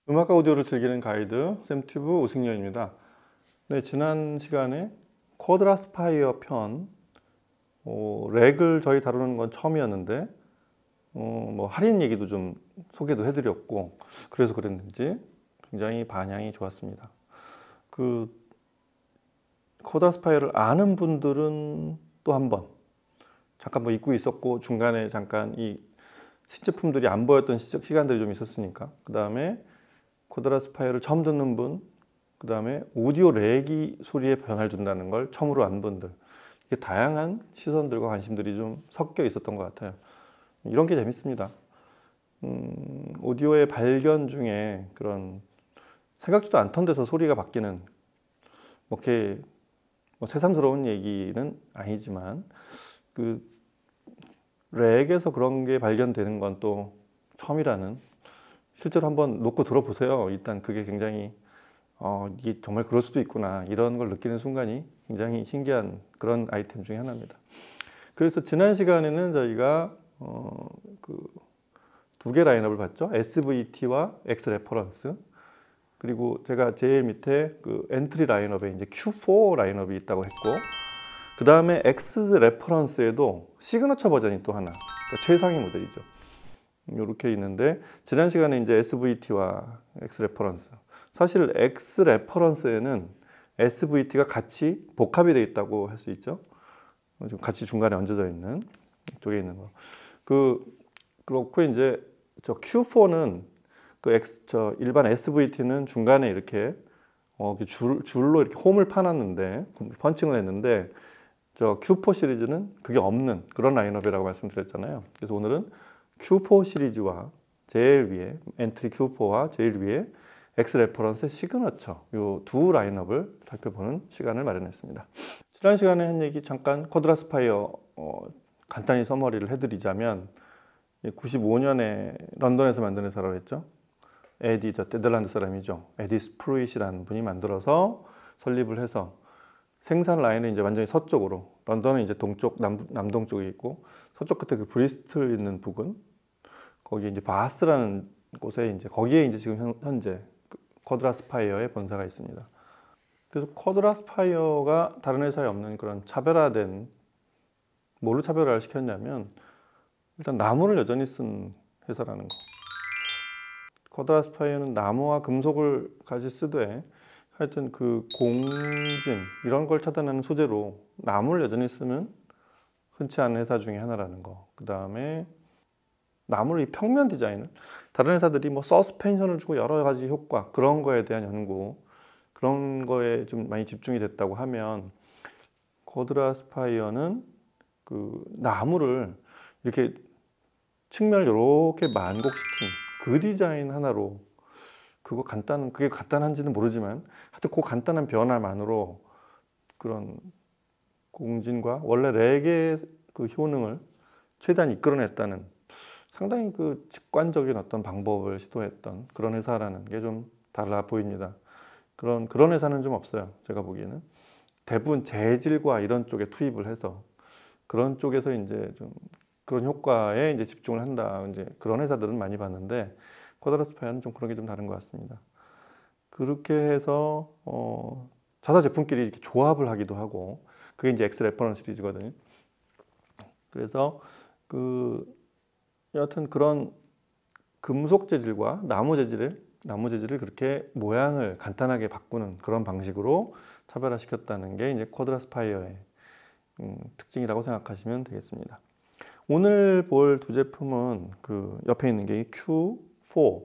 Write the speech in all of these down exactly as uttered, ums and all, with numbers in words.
음악과 오디오를 즐기는 가이드 샘튜브 오승열입니다. 네, 지난 시간에 쿼드라스파이어 편 어, 렉을 저희 다루는 건 처음이었는데 어, 뭐 할인 얘기도 좀 소개도 해드렸고 그래서 그랬는지 굉장히 반향이 좋았습니다. 그 쿼드라스파이어를 아는 분들은 또 한번 잠깐 뭐 잊고 있었고 중간에 잠깐 이 신제품들이 안 보였던 시간들이 좀 있었으니까 그 다음에 쿼드라스파이어를 처음 듣는 분, 그 다음에 오디오 렉이 소리에 변화를 준다는 걸 처음으로 안 분들, 이게 다양한 시선들과 관심들이 좀 섞여 있었던 것 같아요. 이런 게 재밌습니다. 음, 오디오의 발견 중에 그런 생각지도 않던 데서 소리가 바뀌는 뭐 이렇게 뭐 새삼스러운 얘기는 아니지만 그 렉에서 그런 게 발견되는 건 또 처음이라는, 실제로 한번 놓고 들어보세요. 일단 그게 굉장히 어, 이게 정말 그럴 수도 있구나 이런 걸 느끼는 순간이 굉장히 신기한 그런 아이템 중에 하나입니다. 그래서 지난 시간에는 저희가 어, 그 두 개 라인업을 봤죠. 에스브이티와 X 레퍼런스, 그리고 제가 제일 밑에 그 엔트리 라인업에 이제 큐 포 라인업이 있다고 했고, 그 다음에 X 레퍼런스에도 시그너처 버전이 또 하나, 그러니까 최상위 모델이죠. 이렇게 있는데 지난 시간에 이제 에스브이티와 X 레퍼런스, 사실 X 레퍼런스에는 에스브이티가 같이 복합이 되어 있다고 할 수 있죠. 지금 같이 중간에 얹어져 있는 쪽에 있는 거. 그 그렇고 이제 저 큐 포는 그 X 저 일반 에스브이티는 중간에 이렇게 어 줄 줄로 이렇게 홈을 파놨는데 펀칭을 했는데, 저 큐 포 시리즈는 그게 없는 그런 라인업이라고 말씀드렸잖아요. 그래서 오늘은 큐 포 시리즈와 제일 위에 엔트리 큐 포와 제일 위에 X 레퍼런스 시그너처, 이 두 라인업을 살펴보는 시간을 마련했습니다. 지난 시간에 한 얘기 잠깐 쿼드라스파이어 어, 간단히 서머리를 해드리자면, 구십오 년에 런던에서 만든 회사라고 했죠. 에디, 저 네덜란드 사람이죠. 에디 스프루잇이라는 분이 만들어서 설립을 해서 생산 라인은 이제 완전히 서쪽으로, 런던은 이제 동쪽, 남, 남동쪽에 있고 서쪽 끝에 그 브리스틀 있는 부근, 거기 이제 바스라는 곳에 이제 거기에 이제 지금 현재 쿼드라스파이어의 본사가 있습니다. 그래서 쿼드라스파이어가 다른 회사에 없는 그런 차별화된, 뭘로 차별화를 시켰냐면 일단 나무를 여전히 쓴 회사라는 거. 쿼드라스파이어는 나무와 금속을 같이 쓰되 하여튼 그 공진 이런 걸 차단하는 소재로 나무를 여전히 쓰는 흔치 않은 회사 중에 하나라는 거. 그 다음에 나무를 이 평면 디자인을, 다른 회사들이 뭐 서스펜션을 주고 여러 가지 효과 그런 거에 대한 연구, 그런 거에 좀 많이 집중이 됐다고 하면, 쿼드라스파이어는 그 나무를 이렇게 측면을 이렇게 만곡시킨 그 디자인 하나로, 그거 간단, 그게 간단한지는 모르지만 하여튼 그 간단한 변화만으로 그런 공진과 원래 렉의 그 효능을 최대한 이끌어냈다는, 상당히 그 직관적인 어떤 방법을 시도했던 그런 회사라는 게 좀 달라 보입니다. 그런 그런 회사는 좀 없어요. 제가 보기에는 대부분 재질과 이런 쪽에 투입을 해서 그런 쪽에서 이제 좀 그런 효과에 이제 집중을 한다, 이제 그런 회사들은 많이 봤는데, 쿼드라스파이어는 좀 그런 게 좀 다른 것 같습니다. 그렇게 해서 어, 자사 제품끼리 이렇게 조합을 하기도 하고, 그게 이제 X 레퍼런스 시리즈거든요. 그래서 그 여하튼 그런 금속 재질과 나무 재질을 나무 재질을 그렇게 모양을 간단하게 바꾸는 그런 방식으로 차별화시켰다는 게 이제 쿼드라스파이어의 음, 특징이라고 생각하시면 되겠습니다. 오늘 볼 두 제품은 그 옆에 있는 게 큐 포.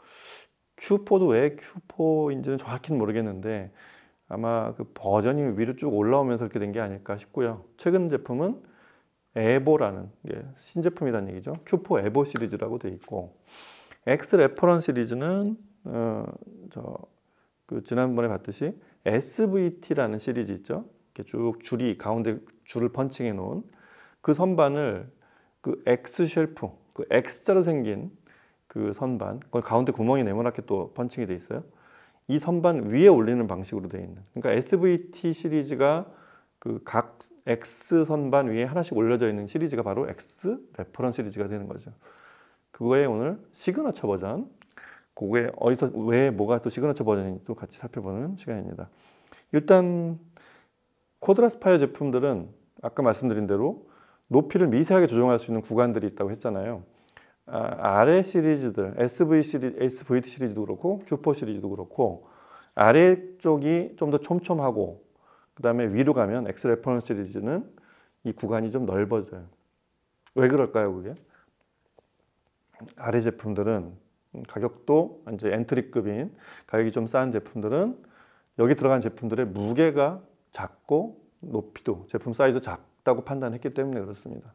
큐 포도 왜 큐 포인지는 정확히는 모르겠는데 아마 그 버전이 위로 쭉 올라오면서 이렇게 된 게 아닐까 싶고요. 최근 제품은 에보라는, 예, 신제품이라는 얘기죠. 큐 포 에보 시리즈라고 되어 있고, X 레퍼런스 시리즈는 어, 저 그 지난번에 봤듯이 에스브이티라는 시리즈 있죠. 이렇게 쭉 줄이 가운데 줄을 펀칭해 놓은 그 선반을 그 X 쉘프, 그 X자로 생긴 그 선반, 그걸 가운데 구멍이 네모나게 또 펀칭이 돼 있어요. 이 선반 위에 올리는 방식으로 되어 있는, 그러니까 에스브이티 시리즈가 그 각 X 선반 위에 하나씩 올려져 있는 시리즈가 바로 X 레퍼런스 시리즈가 되는 거죠. 그거에 오늘 시그너처 버전 그게 어디서 왜 뭐가 또 시그너처 버전인지 또 같이 살펴보는 시간입니다. 일단 코드라스파이어 제품들은 아까 말씀드린 대로 높이를 미세하게 조정할 수 있는 구간들이 있다고 했잖아요. 아, 아래 시리즈들, 에스브이 시리, 에스브이티 시리즈도 그렇고 큐포 시리즈도 그렇고 아래쪽이 좀 더 촘촘하고 그 다음에 위로 가면 엑스 레퍼런스 시리즈는 이 구간이 좀 넓어져요. 왜 그럴까요, 그게? 아래 제품들은 가격도 이제 엔트리급인 가격이 좀 싼 제품들은 여기 들어간 제품들의 무게가 작고 높이도 제품 사이즈 작다고 판단했기 때문에 그렇습니다.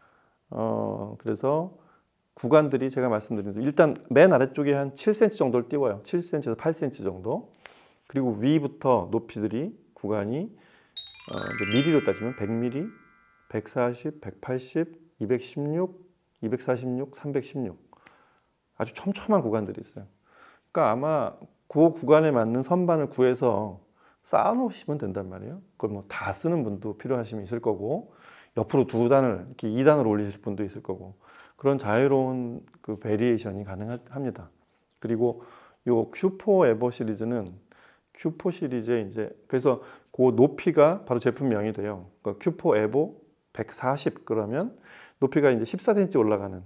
어, 그래서 구간들이 제가 말씀드린 대로 일단 맨 아래쪽에 한 칠 센티미터 정도를 띄워요. 칠 센티미터에서 팔 센티미터 정도. 그리고 위부터 높이들이 구간이 어, 미리로 따지면 백 밀리미터, 백사십, 백팔십, 이백십육, 이백사십육, 삼백십육 아주 촘촘한 구간들이 있어요. 그러니까 아마 그 구간에 맞는 선반을 구해서 쌓아 놓으시면 된단 말이에요. 그걸 뭐 다 쓰는 분도 필요하시면 있을 거고 옆으로 두 단을 이렇게 이 단을 올리실 분도 있을 거고 그런 자유로운 그 베리에이션이 가능합니다. 그리고 요 큐포 에버 시리즈는 큐포 시리즈에 이제 그래서 그 높이가 바로 제품명이 돼요. 그러니까 큐포 에보 백사십 그러면 높이가 이제 십사 센티미터 올라가는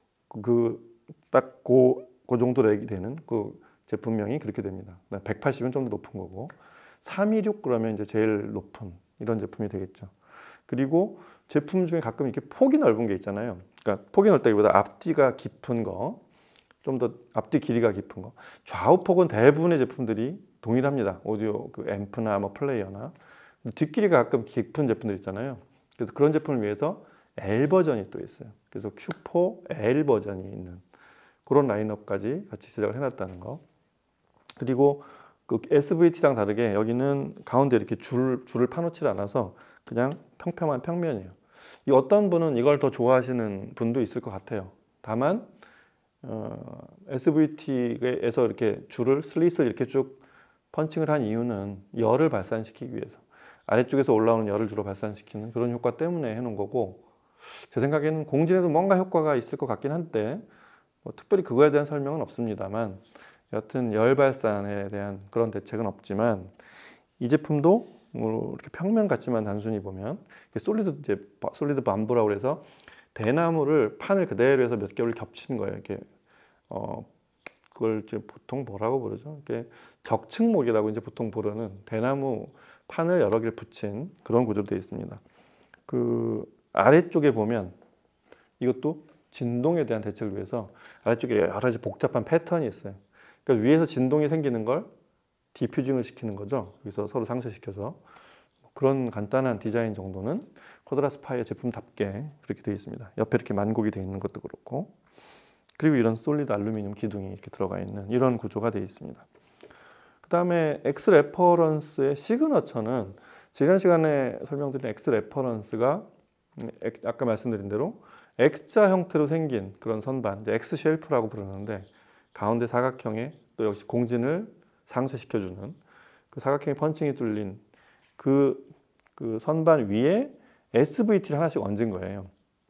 그 딱 그 그 정도 렉이 되는 그 제품명이 그렇게 됩니다. 백팔십은 좀 더 높은 거고 삼백이십육 그러면 이제 제일 높은 이런 제품이 되겠죠. 그리고 제품 중에 가끔 이렇게 폭이 넓은 게 있잖아요. 그러니까 폭이 넓다기보다 앞뒤가 깊은 거, 좀 더 앞뒤 길이가 깊은 거. 좌우 폭은 대부분의 제품들이 동일합니다. 오디오 그 앰프나 뭐 플레이어나 뒷길이가 가끔 깊은 제품들 있잖아요. 그래서 그런 제품을 위해서 L 버전이 또 있어요. 그래서 큐포 L 버전이 있는 그런 라인업까지 같이 제작을 해놨다는 거. 그리고 그 에스브이티랑 다르게 여기는 가운데 이렇게 줄, 줄을 파놓지 않아서 그냥 평평한 평면이에요. 이 어떤 분은 이걸 더 좋아하시는 분도 있을 것 같아요. 다만 어, 에스브이티에서 이렇게 줄을 슬릿을 이렇게 쭉 펀칭을 한 이유는 열을 발산시키기 위해서 아래쪽에서 올라오는 열을 주로 발산시키는 그런 효과 때문에 해놓은 거고 제 생각에는 공진에도 뭔가 효과가 있을 것 같긴 한데 뭐 특별히 그거에 대한 설명은 없습니다만 여튼 열 발산에 대한 그런 대책은 없지만 이 제품도 뭐 이렇게 평면 같지만 단순히 보면 솔리드 이제 솔리드 밤부라고 해서 대나무를 판을 그대로 해서 몇 개를 겹치는 거예요. 이렇게 어 그걸 이제 보통 뭐라고 부르죠? 이렇게 적층목이라고 이제 보통 부르는 대나무 판을 여러 개를 붙인 그런 구조로 되어 있습니다. 그 아래쪽에 보면 이것도 진동에 대한 대책을 위해서 아래쪽에 여러 가지 복잡한 패턴이 있어요. 그러니까 위에서 진동이 생기는 걸 디퓨징을 시키는 거죠. 여기서 서로 상쇄시켜서 그런 간단한 디자인 정도는 코드라스파이어 제품답게 그렇게 되어 있습니다. 옆에 이렇게 만곡이 되어 있는 것도 그렇고 그리고 이런 솔리드 알루미늄 기둥이 이렇게 들어가 있는 이런 구조가 되어 있습니다. 그 다음에 엑스 레퍼런스의 시그너처는 지난 시간에 설명드린 엑스 레퍼런스가 아까 말씀드린 대로 X자 형태로 생긴 그런 선반, 이제 X 쉘프라고 부르는데 가운데 사각형에 또 역시 공진을 상쇄시켜주는 그 사각형의 펀칭이 뚫린 그, 그 선반 위에 에스브이티를 하나씩 얹은 거예요.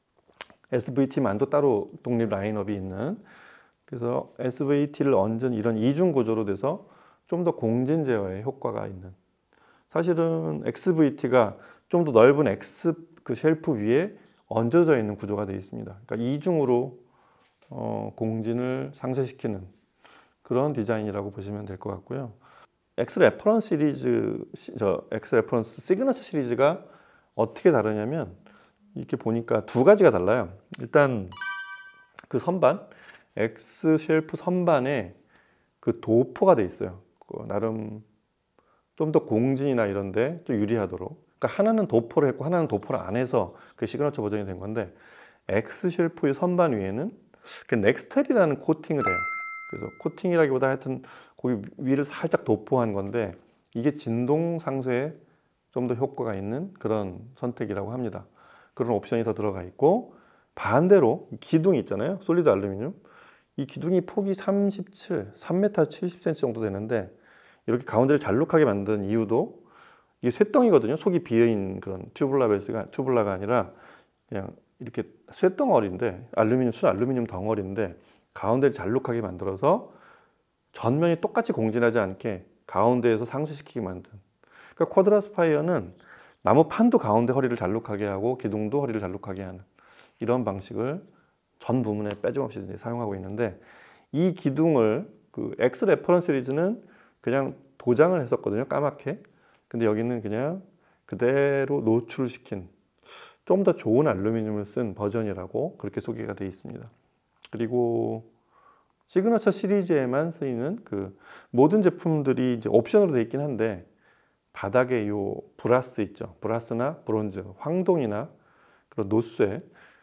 에스브이티만도 따로 독립 라인업이 있는 그래서 에스브이티를 얹은 이런 이중 구조로 돼서 좀 더 공진 제어에 효과가 있는 사실은 엑스브이티가 좀 더 넓은 X 그 쉘프 위에 얹어져 있는 구조가 되어 있습니다. 그러니까 이중으로 어, 공진을 상쇄시키는 그런 디자인이라고 보시면 될 것 같고요. 엑스 레퍼런스 시리즈, 저 엑스 레퍼런스 시그너처 시리즈가 어떻게 다르냐면 이렇게 보니까 두 가지가 달라요. 일단 그 선반, X 쉘프 선반에 그 도포가 돼 있어요. 그 나름 좀 더 공진이나 이런데 또 유리하도록. 그러니까 하나는 도포를 했고 하나는 도포를 안 해서 그 시그너처 버전이 된 건데 X 쉘프의 선반 위에는 그 넥스텔이라는 코팅을 해요. 그래서 코팅이라기보다 하여튼 거기 위를 살짝 도포한 건데 이게 진동 상쇄에 좀 더 효과가 있는 그런 선택이라고 합니다. 그런 옵션이 더 들어가 있고 반대로 기둥이 있잖아요. 솔리드 알루미늄. 이 기둥이 폭이 삼십칠, 삼 미터 칠십 센티미터 정도 되는데 이렇게 가운데를 잘록하게 만든 이유도 이게 쇳덩이거든요. 속이 비어있는 그런 튜블라 베이스가 튜블라가 아니라 그냥 이렇게 쇳덩어리인데 알루미늄 순 알루미늄 덩어리인데 가운데를 잘록하게 만들어서 전면이 똑같이 공진하지 않게 가운데에서 상쇄시키게 만든. 그러니까 쿼드라 스파이어는 나무 판도 가운데 허리를 잘록하게 하고 기둥도 허리를 잘록하게 하는 이런 방식을 전 부문에 빼짐없이 이제 사용하고 있는데, 이 기둥을 그 X 레퍼런스 시리즈는 그냥 도장을 했었거든요, 까맣게. 근데 여기는 그냥 그대로 노출시킨 좀 더 좋은 알루미늄을 쓴 버전이라고 그렇게 소개가 되어 있습니다. 그리고 시그너처 시리즈에만 쓰이는 그 모든 제품들이 이제 옵션으로 되어 있긴 한데, 바닥에 요 브라스 있죠. 브라스나 브론즈, 황동이나 그런 노쇠,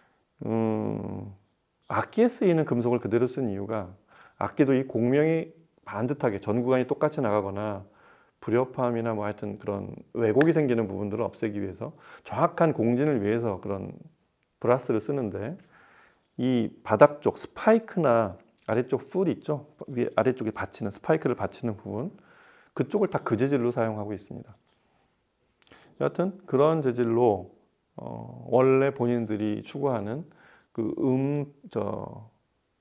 음, 악기에 쓰이는 금속을 그대로 쓴 이유가, 악기도 이 공명이 반듯하게 전 구간이 똑같이 나가거나 불협화음이나 뭐 하여튼 그런 왜곡이 생기는 부분들을 없애기 위해서, 정확한 공진을 위해서 그런 브라스를 쓰는데, 이 바닥 쪽 스파이크나 아래쪽 풀 있죠. 위에 아래쪽에 받치는 스파이크를 받치는 부분, 그쪽을 다 그 재질로 사용하고 있습니다. 여하튼 그런 재질로 어, 원래 본인들이 추구하는 그 음, 저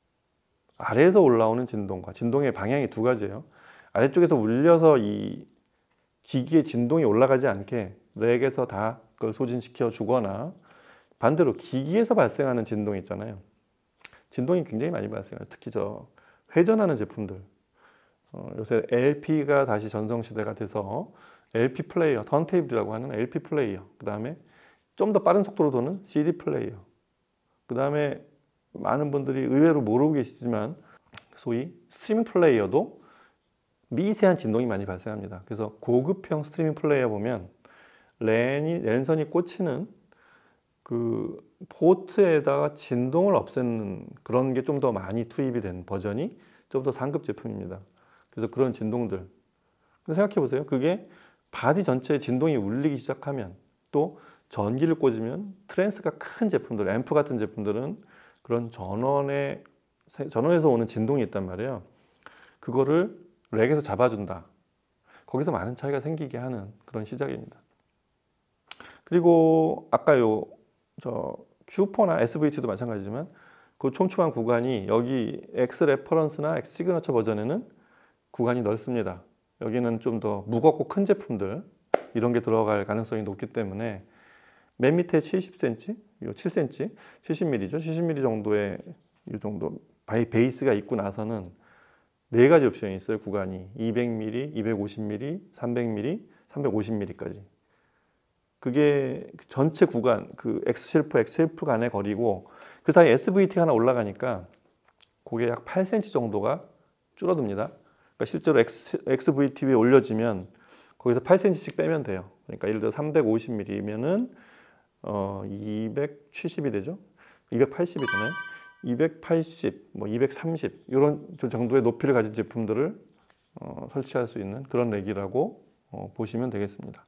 아래에서 올라오는 진동과 진동의 방향이 두 가지예요. 아래쪽에서 울려서 이 기기의 진동이 올라가지 않게 렉에서 다 그걸 소진시켜 주거나, 반대로 기기에서 발생하는 진동 있잖아요. 진동이 굉장히 많이 발생해요. 특히 저 회전하는 제품들. 어, 요새 엘피가 다시 전성시대가 돼서 엘피 플레이어, 턴테이블이라고 하는 엘피 플레이어, 그 다음에 좀 더 빠른 속도로 도는 씨디 플레이어, 그 다음에 많은 분들이 의외로 모르고 계시지만 소위 스트리밍 플레이어도 미세한 진동이 많이 발생합니다. 그래서 고급형 스트리밍 플레이어 보면 랜이, 랜선이 꽂히는 그 포트에다가 진동을 없애는 그런 게 좀 더 많이 투입이 된 버전이 좀 더 상급 제품입니다. 그래서 그런 진동들, 생각해 보세요. 그게 바디 전체에 진동이 울리기 시작하면, 또 전기를 꽂으면 트랜스가 큰 제품들, 앰프 같은 제품들은 그런 전원에, 전원에서 오는 진동이 있단 말이에요. 그거를 렉에서 잡아준다. 거기서 많은 차이가 생기게 하는 그런 시작입니다. 그리고 아까 요 저 큐포나 에스브이티도 마찬가지지만 그 촘촘한 구간이 여기 X 레퍼런스나 X 시그너처 버전에는 구간이 넓습니다. 여기는 좀 더 무겁고 큰 제품들, 이런 게 들어갈 가능성이 높기 때문에 맨 밑에 칠십 센티미터, 요 칠 센티미터, 칠십 밀리미터죠. 칠십 밀리미터 정도의 이 정도 베이스가 있고 나서는 네 가지 옵션이 있어요. 구간이 이백 밀리미터, 이백오십 밀리미터, 삼백 밀리미터, 삼백오십 밀리미터까지. 그게 전체 구간, 그 X 쉘프, X 쉘프 간의 거리고, 그 사이 에스브이티가 하나 올라가니까 그게 약 팔 센티미터 정도가 줄어듭니다. 그러니까 실제로 X, 엑스브이티 위에 올려지면 거기서 팔 센티미터씩 빼면 돼요. 그러니까 예를 들어 삼백오십 밀리미터면은 어, 이백칠십이 되죠. 이백팔십이잖아요. 이백팔십, 뭐 이백삼십 이런 정도의 높이를 가진 제품들을 어, 설치할 수 있는 그런 렉이라고 어, 보시면 되겠습니다.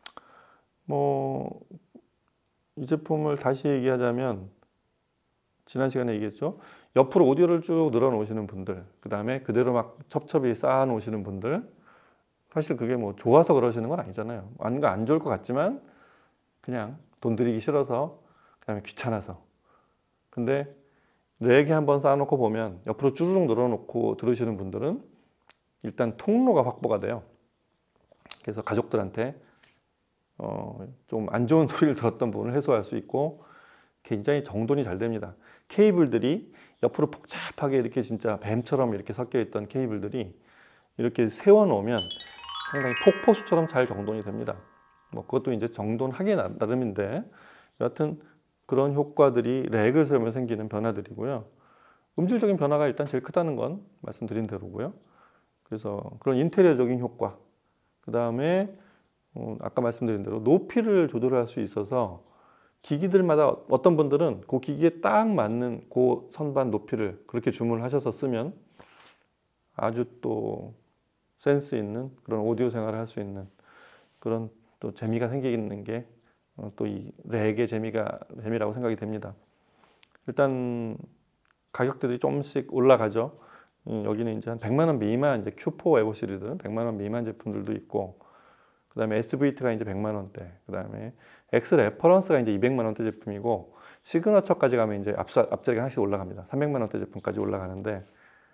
뭐 이 제품을 다시 얘기하자면, 지난 시간에 얘기했죠. 옆으로 오디오를 쭉 늘어 놓으시는 분들, 그 다음에 그대로 막 첩첩이 쌓아 놓으시는 분들, 사실 그게 뭐 좋아서 그러시는 건 아니잖아요. 뭔가 안 좋을 것 같지만 그냥 돈 들이기 싫어서, 그 다음에 귀찮아서. 근데 네 개 한번 쌓아놓고 보면 옆으로 쭈르륵 늘어놓고 들으시는 분들은 일단 통로가 확보가 돼요. 그래서 가족들한테 어, 좀 안 좋은 소리를 들었던 부분을 해소할 수 있고, 굉장히 정돈이 잘 됩니다. 케이블들이 옆으로 복잡하게 이렇게 진짜 뱀처럼 이렇게 섞여 있던 케이블들이 이렇게 세워 놓으면 상당히 폭포수처럼 잘 정돈이 됩니다. 뭐 그것도 이제 정돈하기 나름인데, 여하튼 그런 효과들이 렉을 세우면 생기는 변화들이고요. 음질적인 변화가 일단 제일 크다는 건 말씀드린 대로고요. 그래서 그런 인테리어적인 효과, 그 다음에 어, 아까 말씀드린 대로 높이를 조절할 수 있어서 기기들마다 어떤 분들은 그 기기에 딱 맞는 그 선반 높이를 그렇게 주문을 하셔서 쓰면 아주 또 센스 있는 그런 오디오 생활을 할 수 있는 그런 또 재미가 생기는 게 또 이 렉의 재미가 재미라고 생각이 됩니다. 일단 가격들이 조금씩 올라가죠. 여기는 이제 한 백만 원 미만, 이제 큐포 에보 시리즈는 백만 원 미만 제품들도 있고, 그 다음에 에스브이티가 이제 백만 원대, 그 다음에 X 레퍼런스가 이제 이백만 원대 제품이고, 시그너처까지 가면 이제 앞자, 앞자리가 하나씩 올라갑니다. 삼백만 원대 제품까지 올라가는데,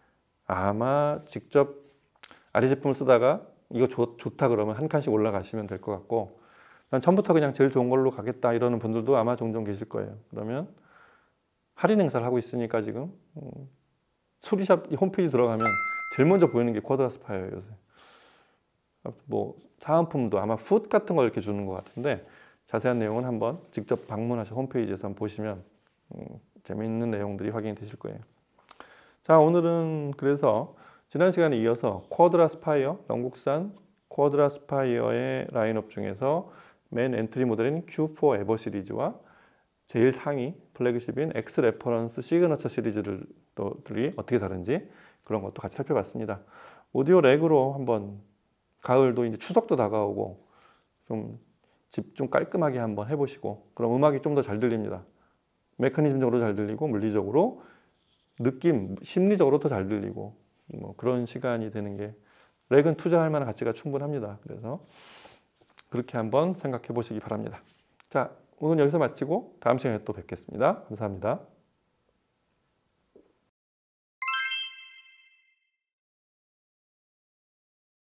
아마 직접 아리 제품을 쓰다가 이거 좋, 좋다 그러면 한 칸씩 올라가시면 될 것 같고, 난 처음부터 그냥 제일 좋은 걸로 가겠다 이러는 분들도 아마 종종 계실 거예요. 그러면 할인 행사를 하고 있으니까 지금 음, 수리샵 홈페이지 들어가면 제일 먼저 보이는 게 쿼드라 스파이어예요, 요새. 뭐 사은품도 아마 풋 같은 걸 이렇게 주는 것 같은데, 자세한 내용은 한번 직접 방문하셔서 홈페이지에서 한번 보시면 음, 재미있는 내용들이 확인이 되실 거예요. 자, 오늘은 그래서 지난 시간에 이어서 쿼드라 스파이어, 영국산 쿼드라 스파이어의 라인업 중에서 맨 엔트리 모델인 큐 포 에버 시리즈와 제일 상위 플래그십인 엑스 레퍼런스 시그너처 시리즈들이 어떻게 다른지 그런 것도 같이 살펴봤습니다. 오디오 렉으로 한번, 가을도 이제 추석도 다가오고 좀 집 좀 깔끔하게 한번 해보시고, 그럼 음악이 좀 더 잘 들립니다. 메커니즘적으로 잘 들리고 물리적으로, 느낌, 심리적으로 더 잘 들리고, 뭐 그런 시간이 되는 게 렉은 투자할 만한 가치가 충분합니다. 그래서 그렇게 한번 생각해 보시기 바랍니다. 자, 오늘 여기서 마치고 다음 시간에 또 뵙겠습니다. 감사합니다.